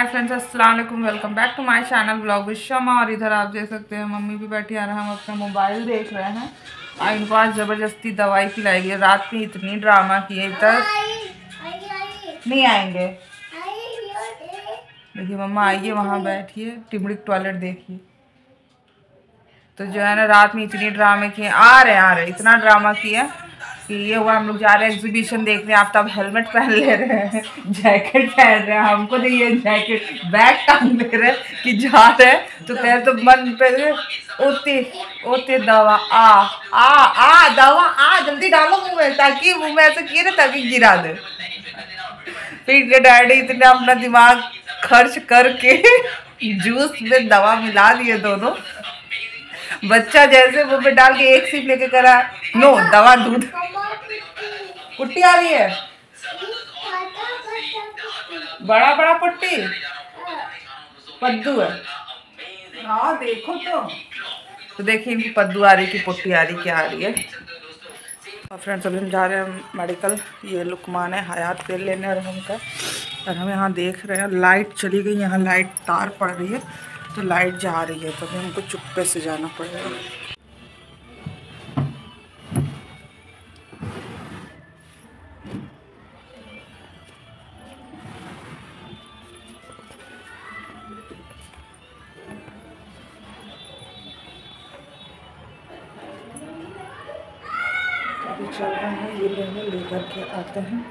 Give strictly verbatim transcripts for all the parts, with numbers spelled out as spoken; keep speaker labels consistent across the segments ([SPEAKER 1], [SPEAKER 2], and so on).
[SPEAKER 1] हाय friends, अस्सलाम वालेकुम। Welcome back to my channel blog with Shama. और इधर आप देख सकते हैं मम्मी भी बैठी आ रहा है, हम अपना मोबाइल देख रहे हैं। और इनको आज ज़बरदस्ती दवाई पिलाई गई। रात में इतनी ड्रामा किए, इधर नहीं आएंगे। देखिए मम्मा आइए, वहाँ बैठिए, टिमड़िक टॉयलेट देखिए। तो जो है ना, रात में इतनी ड्रामे किए, आ रहे आ रहे इतना ड्रामा किया कि ये हुआ। हम लोग जा रहे हैं एग्जीबिशन देखने। आप तब हेलमेट पहन ले रहे हैं, जैकेट पहन रहे हैं, हमको नहीं ये जैकेट बैग टांग ले रहे हैं कि जा रहे हैं। तो कह तो मन पे ओते ओते दवा आ आ आ दवा आ जल्दी डालो मुंह में, ताकि मुंह में ऐसे किए ना ताकि गिरा दे। फिर के डैडी इतना अपना दिमाग खर्च करके जूस में दवा मिला दिए दोनों। बच्चा जैसे मुंह पे डाल के एक सिप लेके करा, नो दवा दूध। पुट्टी आ रही है, बड़ा बड़ा पुट्टी पद्दू है। हाँ देखो तो तो देखिए इनकी पद्दू आ रही कि पुट्टी आ रही, क्या आ रही है। और फ्रेंड्स अभी हम जा रहे हैं मेडिकल। ये लुकमान है हयात तेल लेने, और हमका और हम यहाँ देख रहे हैं लाइट चली गई। यहाँ लाइट तार पड़ रही है तो लाइट जा रही है, तो अभी हमको चुप्पे से जाना पड़ेगा। अभी चल रहे हैं, ये लेने लेकर के आते हैं।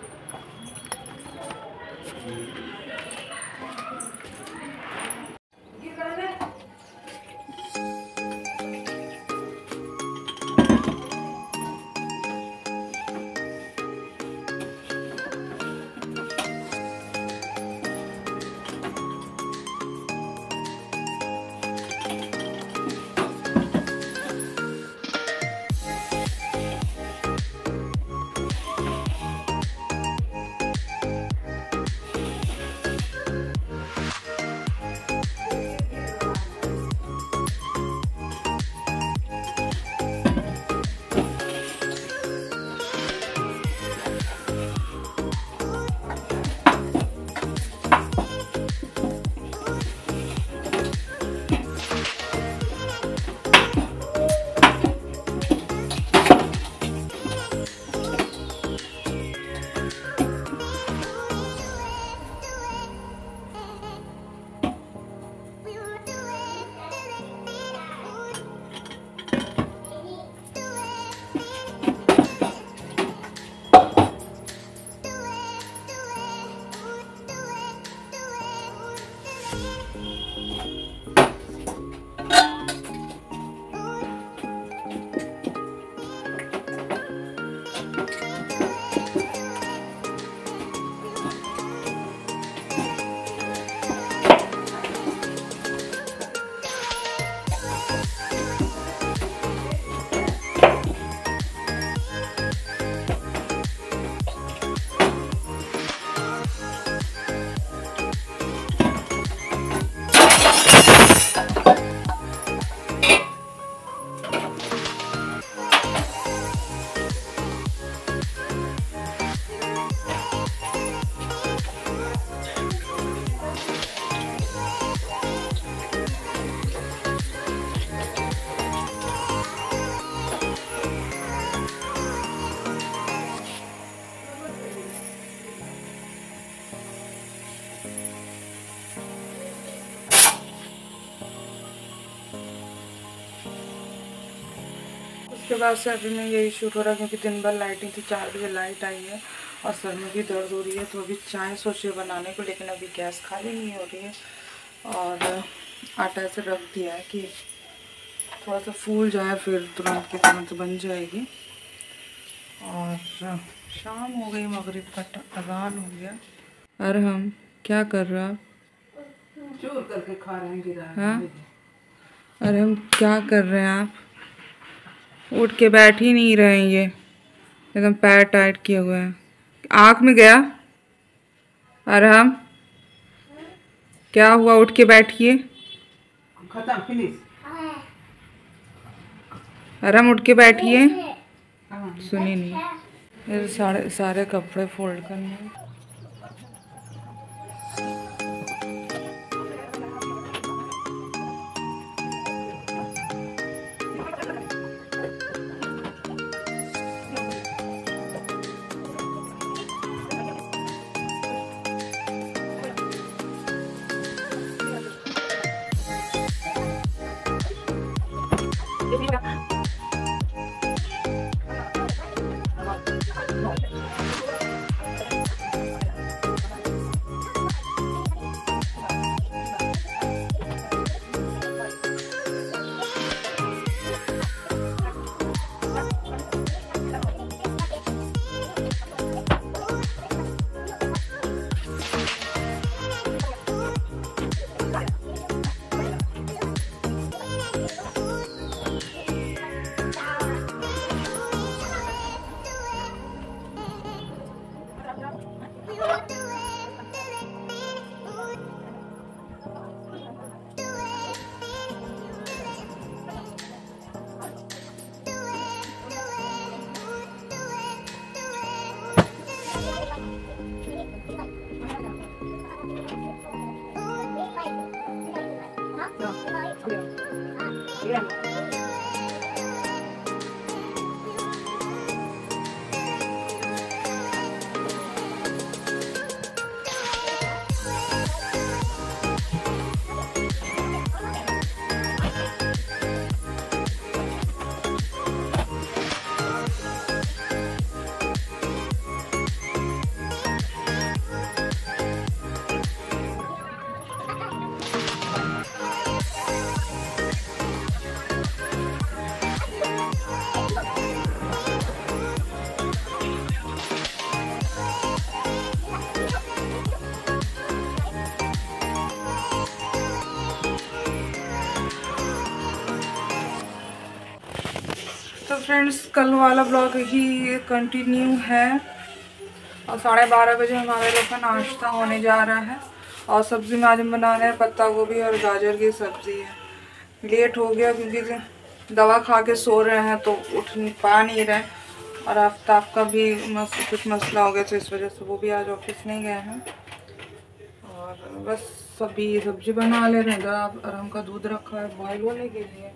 [SPEAKER 1] उसके बाद से अभी में यही शूट हो रहा है, क्योंकि दिन भर लाइटिंग थी। चार बजे लाइट आई है और सर में भी दर्द हो रही है। तो अभी चाय सोचे बनाने को, लेकिन अभी गैस खाली नहीं हो रही है। और आटा ऐसे रख दिया है कि थोड़ा सा फूल जाए, फिर तुरंत के तुरंत बन जाएगी। और शाम हो गई, मगरिब का अज़ान हो गया। और हम क्या कर रहा चूर करके खा रहे हैं। हाँ, अरे हम क्या कर रहे हैं? आप उठ के बैठ ही नहीं रहे हैं, ये एकदम पैर टाइट किए हुए हैं। आँख में गया? अरे हम क्या हुआ? उठ के बैठिए। खत्म, फिनिश। अरे हम उठ के बैठिए। सुनी नहीं। मेरे सारे सारे कपड़े फोल्ड करने हैं। तो फ्रेंड्स कल वाला ब्लॉग ही कंटिन्यू है और साढ़े बारह बजे हमारे लोग का नाश्ता होने जा रहा है और सब्ज़ी में आज हम बना रहे हैं पत्ता गोभी और गाजर की सब्ज़ी है। लेट हो गया क्योंकि दवा खा के सो रहे हैं तो उठ नहीं पा नहीं रहे और आफ्ताब का भी मस, कुछ मसला हो गया तो इस वजह से वो भी आज ऑफिस नहीं गए हैं और बस सभी सब्जी बना ले रहे हैं। आराम का दूध रखा है बॉयल होने के लिए।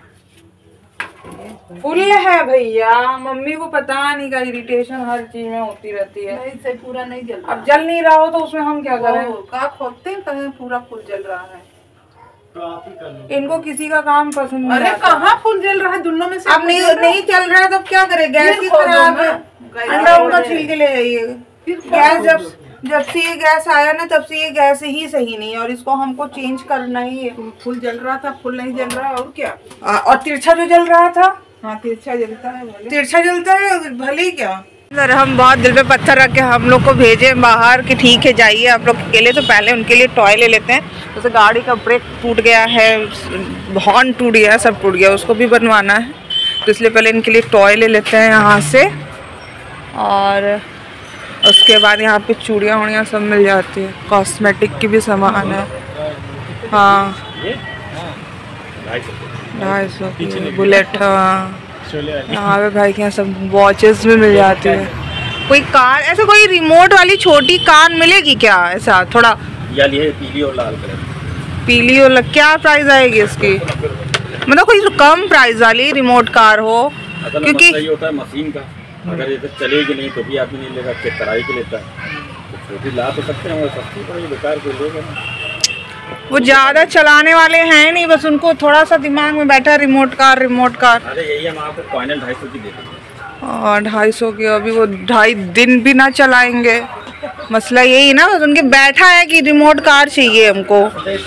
[SPEAKER 1] फुल है भैया, मम्मी को पता नहीं का इरिटेशन हर चीज में होती रहती है।
[SPEAKER 2] नहीं से पूरा नहीं जल रहा।
[SPEAKER 1] अब जल नहीं रहा हो तो उसमें हम क्या करें?
[SPEAKER 2] का खोलते हैं कहीं पूरा फुल जल रहा है
[SPEAKER 1] तो आप ही कर लो। इनको किसी का काम पसंद नहीं।
[SPEAKER 2] अरे कहाँ फुल जल रहा है, दोनों में से
[SPEAKER 1] अब नहीं नहीं चल रहा है तो क्या करे? गैस ही खराब है, अंडा उनका छील के ले आइए। गैस जब जब से ये गैस आया ना तब से ये गैस ही सही नहीं है और इसको हमको चेंज करना ही है।
[SPEAKER 2] फुल जल रहा था, फुल नहीं जल रहा और क्या।
[SPEAKER 1] आ, और तिरछा जो जल रहा था।
[SPEAKER 2] हाँ तिरछा जलता है,
[SPEAKER 1] तिरछा जलता है भले ही क्या। अगर हम बहुत दिल पे पत्थर रख के हम लोग को भेजे बाहर कि ठीक है जाइए आप लोग के लिए, तो पहले उनके लिए टॉय ले लेते हैं। जैसे गाड़ी का ब्रेक टूट गया है, हॉर्न टूट गया, सब टूट गया, उसको भी बनवाना है तो इसलिए पहले इनके लिए टॉय ले लेते हैं यहाँ से। और उसके बाद यहाँ पे चूड़ियाँ वूड़ियाँ सब मिल जाती है, कॉस्मेटिक की भी सामान है। हाँ ढाई सौ की बुलेट। हाँ यहाँ पे भाई के यहाँ सब वॉचेस भी मिल जाती है। कोई कार ऐसे कोई रिमोट वाली छोटी कार मिलेगी क्या? ऐसा थोड़ा
[SPEAKER 3] यार ये पीली और लाल कलर।
[SPEAKER 1] पीली और क्या प्राइस आएगी इसकी? मतलब कोई कम प्राइस वाली रिमोट कार हो, क्योंकि
[SPEAKER 3] ये होता है मशीन का, अगर ये चलेगी नहीं तो भी आदमी नहीं लेगा, चेक कराई के लेता है। तो छोटी ला तो सकते हैं, वो सस्ती पड़ेगी, बेकार को लेगा।
[SPEAKER 1] वो ज्यादा चलाने वाले हैं नहीं, बस उनको थोड़ा सा दिमाग में बैठा रिमोट कार रिमोट कार।
[SPEAKER 3] अरे यही हम आपको फाइनल ढाई सौ की दे देंगे।
[SPEAKER 1] और ढाई सौ की अभी वो ढाई दिन भी ना चलाएंगे। मसला यही ना, बस उनके बैठा है कि रिमोट कार चाहिए हमको।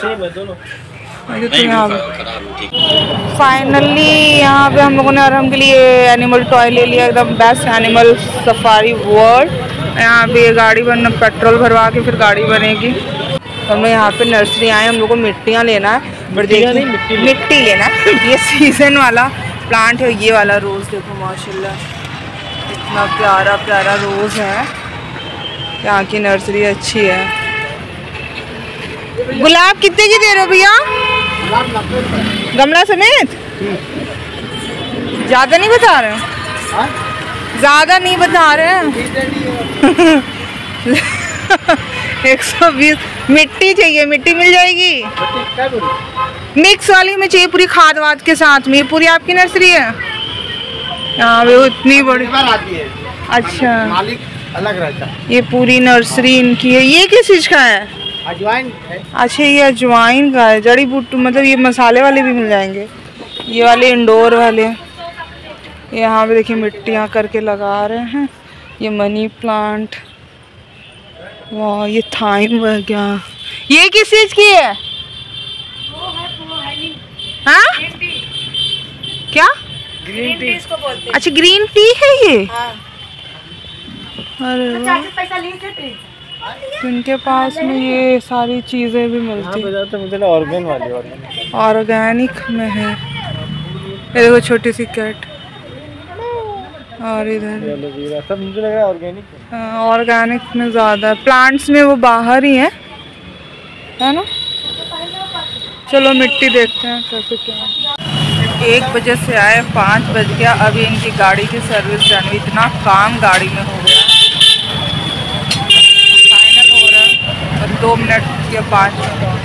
[SPEAKER 1] फाइनली यहाँ पे हम लोगों ने आराम के लिए एनिमल टॉय ले लिया, एकदम बेस्ट एनिमल सफारी वर्ल्ड। यहाँ पे गाड़ी बन पेट्रोल भरवा के फिर गाड़ी बनेगी। तो हम लोग यहाँ पे नर्सरी आए, हम लोग को मिट्टियाँ लेना है, बट देखिए मिट्टी, मिट्टी लेना है। ये सीजन वाला प्लांट है, ये वाला रोज़ देखो माशाल्लाह इतना प्यारा प्यारा रोज़ है। यहाँ की नर्सरी अच्छी है। गुलाब कितने की दे रहे हो भैया? गमला समेत? ज़्यादा नहीं बता रहे हैं? ज़्यादा नहीं बता रहे हैं। एक सौ बीस। मिट्टी चाहिए, मिट्टी मिल जाएगी? मिक्स वाली में चाहिए, पूरी खाद वाद के साथ में। पूरी आपकी नर्सरी है? हाँ वो इतनी बड़ी
[SPEAKER 4] आती है।
[SPEAKER 1] अच्छा
[SPEAKER 4] मालिक अलग रहता है।
[SPEAKER 1] ये पूरी नर्सरी इनकी है। ये किस चीज़ का है?
[SPEAKER 4] अजवाइन है।
[SPEAKER 1] अच्छा ये अजवाइन का है, जड़ी बूटी, मतलब ये मसाले वाले भी मिल जाएंगे। ये वाले इंडोर वाले। यहाँ पे देखिए मिट्टियाँ करके लगा रहे हैं। ये मनी प्लांट, वाह ये थाइम क्या। ये किस चीज की है? हाँ क्या?
[SPEAKER 2] ग्रीन टी इसको बोलते हैं।
[SPEAKER 1] अच्छा ग्रीन टी है ये।
[SPEAKER 2] हाँ।
[SPEAKER 1] अरे
[SPEAKER 2] चालीस पैसा लीटर टी।
[SPEAKER 1] तो इनके पास में ये सारी चीजें भी मिलती हैं।
[SPEAKER 4] ऑर्गेन वाली
[SPEAKER 1] ऑर्गेनिक में है। ये देखो छोटी सी कैट। और इधर
[SPEAKER 4] सब मुझे लग रहा है ऑर्गेनिक है।
[SPEAKER 1] ऑर्गेनिक में ज़्यादा है, प्लांट्स में वो बाहर ही है, है ना। चलो मिट्टी देखते हैं कैसे क्या। एक बजे से आए, पाँच बज गया, अभी इनकी गाड़ी की सर्विस डन हुई। इतना काम गाड़ी में हो गया, फाइनल हो रहा है और दो मिनट या पाँच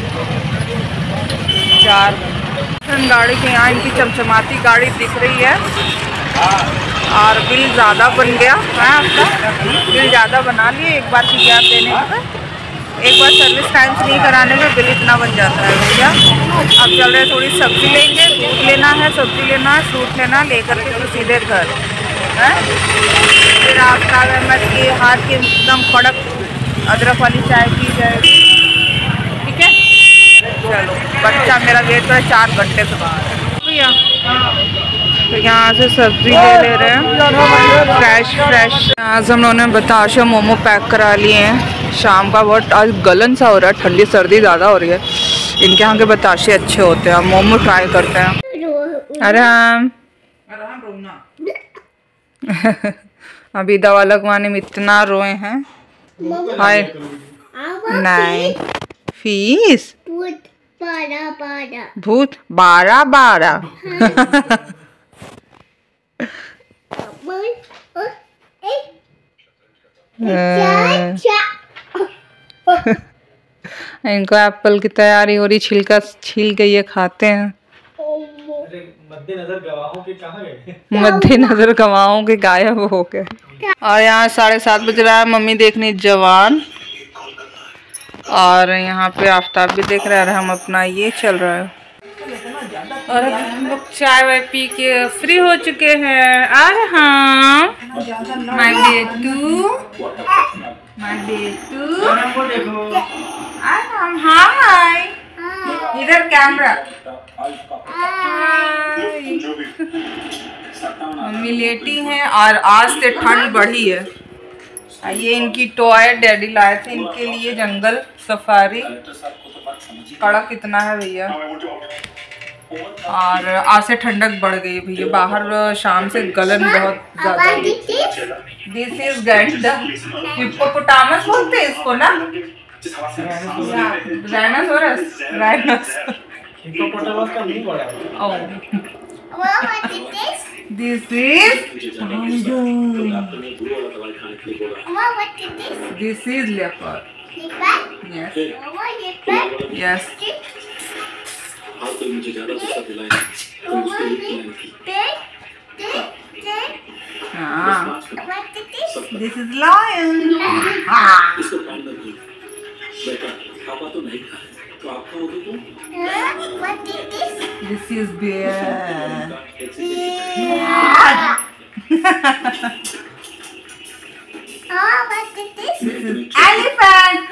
[SPEAKER 1] चार गाड़ी के यहाँ इनकी चमचमाती गाड़ी दिख रही है। और बिल ज़्यादा बन गया है आपका, बिल ज़्यादा बना लिए एक बार की गैप देने पर, एक बार सर्विस टाइम से नहीं कराने में बिल इतना बन जाता है भैया। अब चल रहे थोड़ी सब्ज़ी लेंगे, दूध लेना है, सब्ज़ी लेना है, फ्रूट लेना, लेकर के फिर सीधे घर है। फिर आफ्ताब अहमद के हाथ की एकदम कड़क अदरक वाली चाय पी जाएगी, ठीक है। चलो बच्चा मेरा वेट कर चार घंटे से बाहर भैया। तो यहाँ से सब्ज़ी ले ले रहे हैं फ्रेश फ्रेश। आज हम लोगों ने बताशा मोमो पैक करा लिए हैं शाम का। बहुत आज गलन सा हो रहा है, ठंडी सर्दी ज़्यादा हो रही है। इनके यहाँ के बताशे अच्छे होते हैं, मोमो ट्राई करते हैं। अरे हम अभी दवा लगवाने में इतना रोए हैं। हाय नहीं फीस
[SPEAKER 5] बारह बारह
[SPEAKER 1] भूत बारह बारह इनको एप्पल की तैयारी हो रही, छिलका छील के ये खाते हैं।
[SPEAKER 4] मद्देनजर गवाहों के कहाँ गए?
[SPEAKER 1] मद्देनजर गवाहों के गायब हो गए। और यहाँ साढ़े सात बज रहा है, मम्मी देखनी जवान और यहाँ पे आफ्ताब भी देख रहा है। हम अपना ये चल रहा है और अब हम लोग चाय वाय पी के फ्री हो चुके हैं। अरे हाँ माय बेटू माय बेटू अरे हम हाय इधर कैमरा मम्मी लेटी हैं और आज से ठंड बढ़ी है। ये इनकी टॉय डैडी लाए थे इनके लिए, जंगल सफारी। कड़क कितना है भैया, और आज से ठंडक बढ़ गई भैया। बाहर शाम से गलन बहुत ज्यादा। दिस इज गैंडा हिप्पोपोटामस बोलते हैं इसको ना, राइनोसोरस राइनोसोरस
[SPEAKER 4] हिप्पोपोटामस का नहीं बड़ा।
[SPEAKER 1] ओह This is tiger. This is leopard. Yes. Yes. Ah. This is lion. Ah. This is bear.
[SPEAKER 5] Oh, what is this?
[SPEAKER 1] This is elephant.